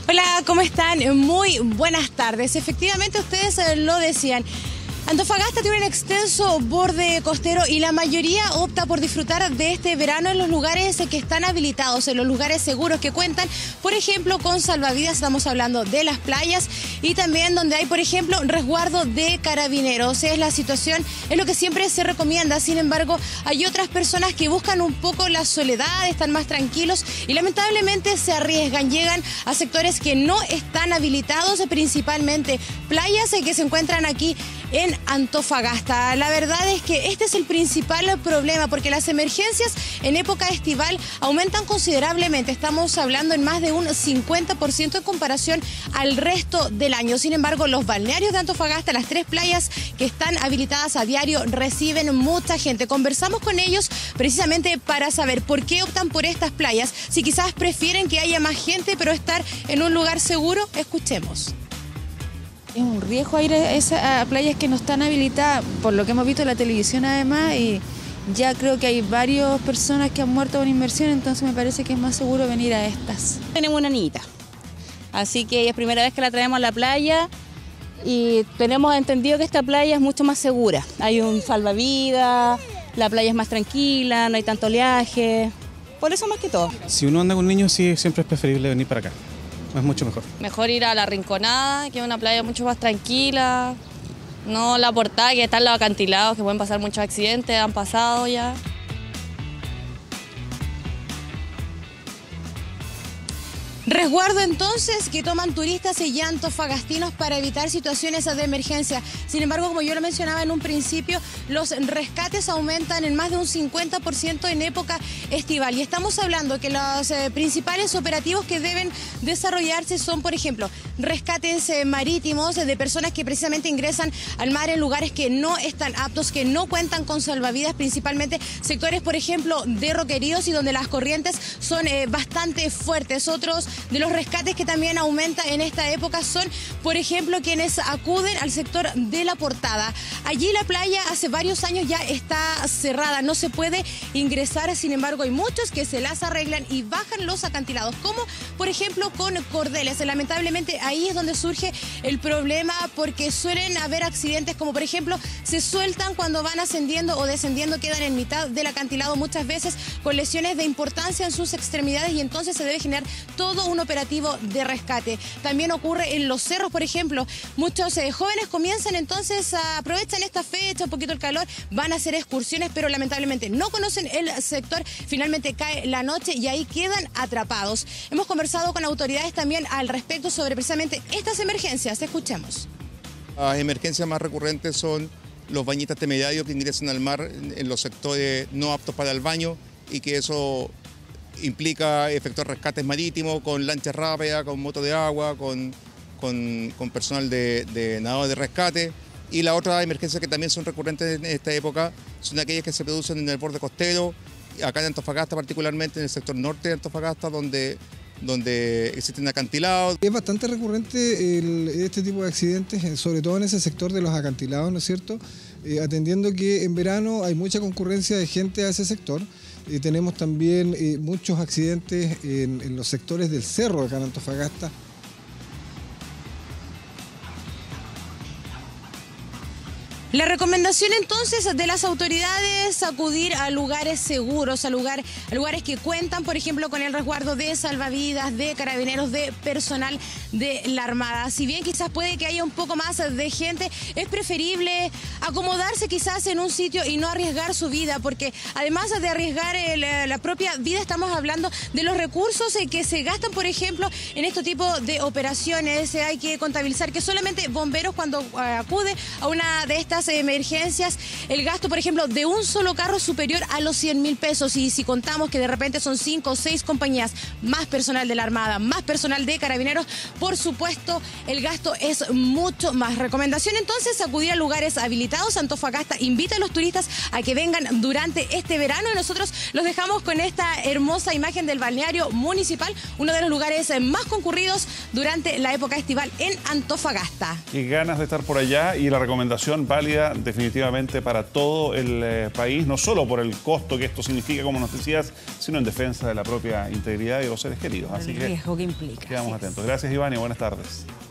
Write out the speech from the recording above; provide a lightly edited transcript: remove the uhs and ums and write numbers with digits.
Hola, ¿cómo están? Muy buenas tardes. Efectivamente, ustedes lo decían. Antofagasta tiene un extenso borde costero y la mayoría opta por disfrutar de este verano en los lugares que están habilitados, en los lugares seguros que cuentan, por ejemplo, con salvavidas. Estamos hablando de las playas y también donde hay, por ejemplo, resguardo de carabineros. Es la situación, es lo que siempre se recomienda. Sin embargo, hay otras personas que buscan un poco la soledad, están más tranquilos y lamentablemente se arriesgan, llegan a sectores que no están habilitados, principalmente playas que se encuentran aquí en Antofagasta. La verdad es que este es el principal problema, porque las emergencias en época estival aumentan considerablemente. Estamos hablando en más de un 50% en comparación al resto del año. Sin embargo, los balnearios de Antofagasta, las 3 playas que están habilitadas a diario, reciben mucha gente. Conversamos con ellos precisamente para saber por qué optan por estas playas. Si quizás prefieren que haya más gente, pero estar en un lugar seguro, escuchemos. Es un riesgo ir a playas que no están habilitadas, por lo que hemos visto en la televisión además, y ya creo que hay varias personas que han muerto con inmersión, entonces me parece que es más seguro venir a estas. Tenemos una niñita, así que es primera vez que la traemos a la playa y tenemos entendido que esta playa es mucho más segura. Hay un salvavidas, la playa es más tranquila, no hay tanto oleaje, por eso más que todo. Si uno anda con niños, sí, siempre es preferible venir para acá. Es mucho mejor. Mejor ir a La Rinconada, que es una playa mucho más tranquila. No La Portada, que están los acantilados, que pueden pasar muchos accidentes, han pasado ya. Resguardo entonces que toman turistas y antofagastinos para evitar situaciones de emergencia. Sin embargo, como yo lo mencionaba en un principio, los rescates aumentan en más de un 50% en época estival. Y estamos hablando que los principales operativos que deben desarrollarse son, por ejemplo, rescates marítimos de personas que precisamente ingresan al mar en lugares que no están aptos, que no cuentan con salvavidas, principalmente sectores, por ejemplo, de roqueríos y donde las corrientes son bastante fuertes. Otros de los rescates que también aumenta en esta época son, por ejemplo, quienes acuden al sector de La Portada. Allí la playa hace varios años ya está cerrada, no se puede ingresar. Sin embargo, hay muchos que se las arreglan y bajan los acantilados, como por ejemplo con cordeles. Lamentablemente ahí es donde surge el problema, porque suelen haber accidentes, como por ejemplo se sueltan cuando van ascendiendo o descendiendo, quedan en mitad del acantilado, muchas veces con lesiones de importancia en sus extremidades, y entonces se debe generar todo un operativo de rescate. También ocurre en los cerros, por ejemplo. Muchos jóvenes comienzan entonces aprovechan esta fecha, un poquito el calor, van a hacer excursiones, pero lamentablemente no conocen el sector, finalmente cae la noche y ahí quedan atrapados. Hemos conversado con autoridades también al respecto sobre precisamente estas emergencias. Escuchemos. Las emergencias más recurrentes son los bañistas temerarios que ingresan al mar en los sectores no aptos para el baño, y que eso implica efectuar rescates marítimos con lanchas rápidas, con motos de agua, con personal de nadadores de rescate. Y las otras emergencias que también son recurrentes en esta época son aquellas que se producen en el borde costero, acá en Antofagasta, particularmente en el sector norte de Antofagasta, donde existen acantilados. Es bastante recurrente este tipo de accidentes, sobre todo en ese sector de los acantilados, ¿no es cierto? Atendiendo que en verano hay mucha concurrencia de gente a ese sector. Tenemos también muchos accidentes en los sectores del cerro acá en Antofagasta. La recomendación entonces de las autoridades es acudir a lugares seguros, a lugares que cuentan, por ejemplo, con el resguardo de salvavidas, de carabineros, de personal de la Armada. Si bien quizás puede que haya un poco más de gente, es preferible acomodarse quizás en un sitio y no arriesgar su vida, porque además de arriesgar la propia vida, estamos hablando de los recursos que se gastan, por ejemplo, en este tipo de operaciones. Hay que contabilizar que solamente bomberos, cuando acude a una de estas emergencias, el gasto, por ejemplo, de un solo carro es superior a los 100.000 pesos. Y si contamos que de repente son 5 o 6 compañías, más personal de la Armada, más personal de Carabineros, por supuesto, el gasto es mucho más. Recomendación entonces, acudir a lugares habilitados. Antofagasta invita a los turistas a que vengan durante este verano, y nosotros los dejamos con esta hermosa imagen del balneario municipal, uno de los lugares más concurridos durante la época estival en Antofagasta. Y ganas de estar por allá, y la recomendación válida pérdida definitivamente para todo el país, no solo por el costo que esto significa, como nos decías, sino en defensa de la propia integridad de los seres queridos. Así el riesgo que implica. Quedamos atentos. Gracias, Iván, y buenas tardes.